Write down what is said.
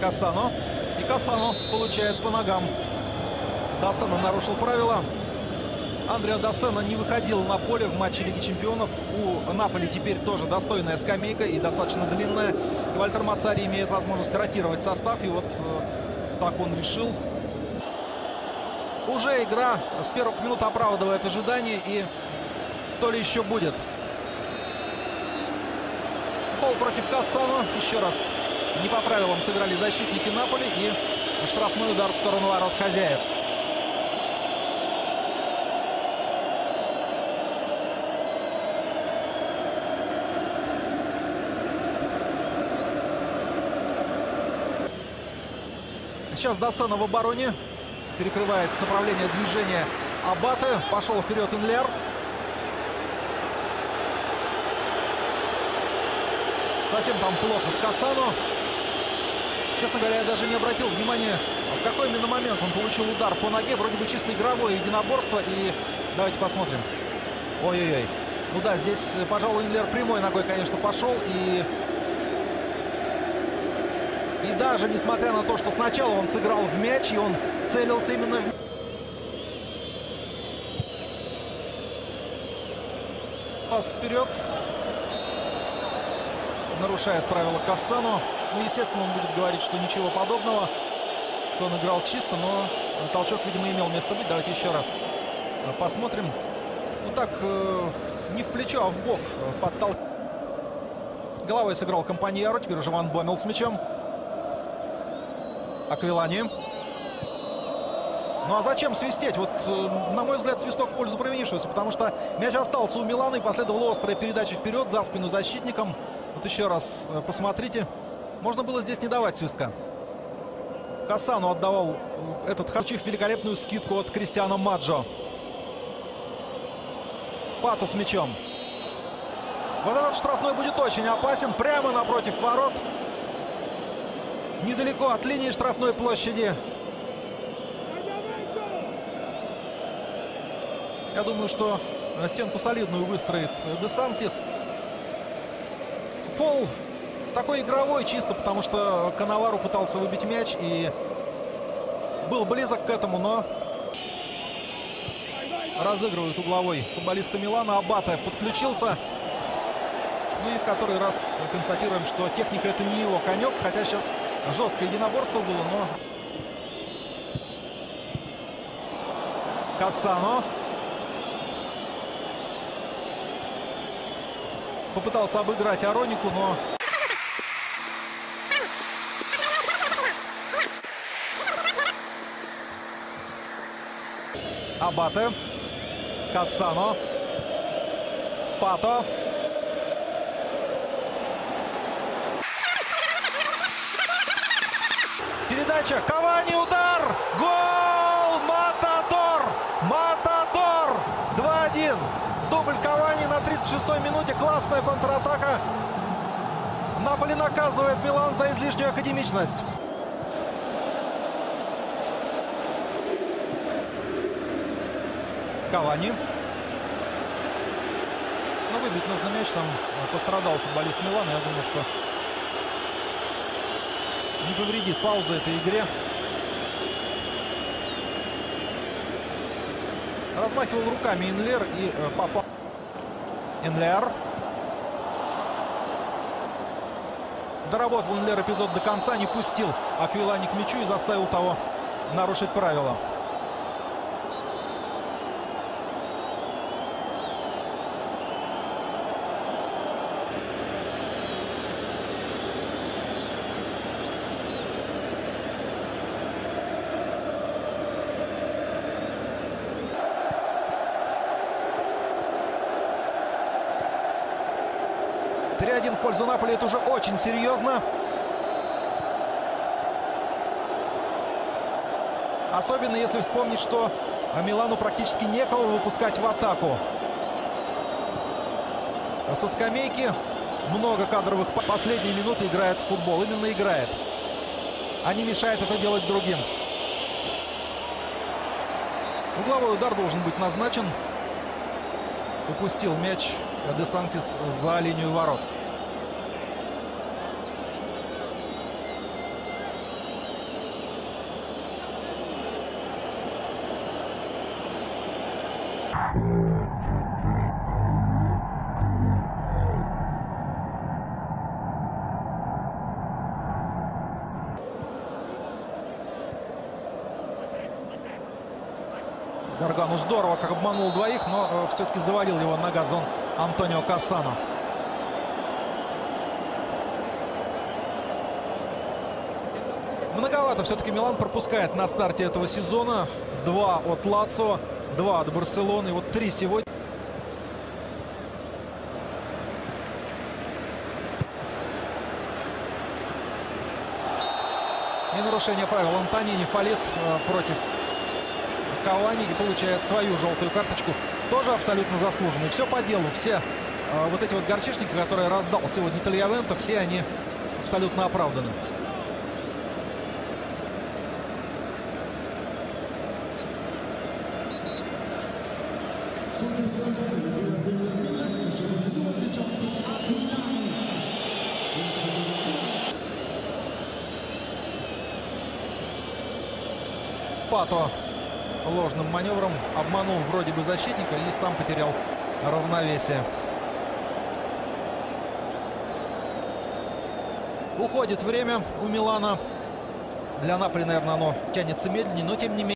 Кассано. И Кассано получает по ногам. Доссена нарушил правила. Андреа Доссена не выходил на поле в матче Лиги Чемпионов. У Наполи теперь тоже достойная скамейка и достаточно длинная. Вальтер Мацари имеет возможность ротировать состав. И вот так он решил. Уже игра с первых минут оправдывает ожидания. И то ли еще будет. Фол против Кассано. Еще раз не по правилам сыграли защитники Наполи. И штрафной удар в сторону ворот хозяев. Сейчас Доссена в обороне. Перекрывает направление движения Аббате. Пошел вперед Энлер. Совсем там плохо с Кассано. Честно говоря, я даже не обратил внимания, в какой именно момент он получил удар по ноге. Вроде бы чисто игровое единоборство. И давайте посмотрим. Ой-ой-ой. Ну да, здесь, пожалуй, Энлер прямой ногой, конечно, пошел. И даже несмотря на то, что сначала он сыграл в мяч, и он целился именно в... Пас вперед. Нарушает правила Кассано. Ну, естественно, он будет говорить, что ничего подобного, что он играл чисто, но толчок, видимо, имел место быть. Давайте еще раз посмотрим. Ну так, не в плечо, а в бок подтолкнул. Головой сыграл Компаньяро. Теперь уже Ван Боммел с мячом. Аквилани. Ну а зачем свистеть? Вот, на мой взгляд, свисток в пользу провинившегося, потому что мяч остался у Милана и последовала острая передача вперед за спину защитникам. Вот еще раз посмотрите. Можно было здесь не давать свистка. Кассано отдавал этот, получив великолепную скидку от Кристиано Маджо. Пато с мячом. Вот этот штрафной будет очень опасен. Прямо напротив ворот. Недалеко от линии штрафной площади. Я думаю, что стенку солидную выстроит Де Сантис. Фол такой игровой чисто, потому что Канавару пытался выбить мяч и был близок к этому, но разыгрывают угловой футболисты Милана. Аббате подключился. Ну и в который раз констатируем, что техника — это не его конек, хотя сейчас жесткое единоборство было, но... Кассано. Попытался обыграть Аронику, но... Аббате. Кассано. Пато. Передача. Кавани, удар. Гол! Матадор! Матадор! 2-1. Дубль Кавани на 36-й минуте. Классная контратака. Наполи наказывает Милан за излишнюю академичность. Кавани. Но выбить нужно мяч. Там пострадал футболист Милана. Я думаю, что не повредит пауза этой игре. Размахивал руками Энлер и попал. Энлер. Доработал Энлер эпизод до конца. Не пустил Аквилани к мячу и заставил того нарушить правила. В пользу Наполи. Это уже очень серьезно. Особенно если вспомнить, что Милану практически некого выпускать в атаку. Со скамейки много кадровых. Последние минуты играет в футбол. Именно играет. А не мешает это делать другим. Угловой удар должен быть назначен. Упустил мяч Де Сантис за линию ворот. Гаргану здорово, как обманул двоих, но все-таки завалил его на газон Антонио Кассано. Многовато все-таки Милан пропускает на старте этого сезона. 2 от Лацио, 2 от Барселоны, вот 3 сегодня. И нарушение правил. Антонини фалит против Кавани и получает свою желтую карточку, тоже абсолютно заслуженный. Все по делу. Все вот эти вот горчишники, которые раздал сегодня Таgliavento, все они абсолютно оправданы. Пато ложным маневром обманул вроде бы защитника и сам потерял равновесие. Уходит время у Милана. Для Наполи, наверное, оно тянется медленнее, но тем не менее.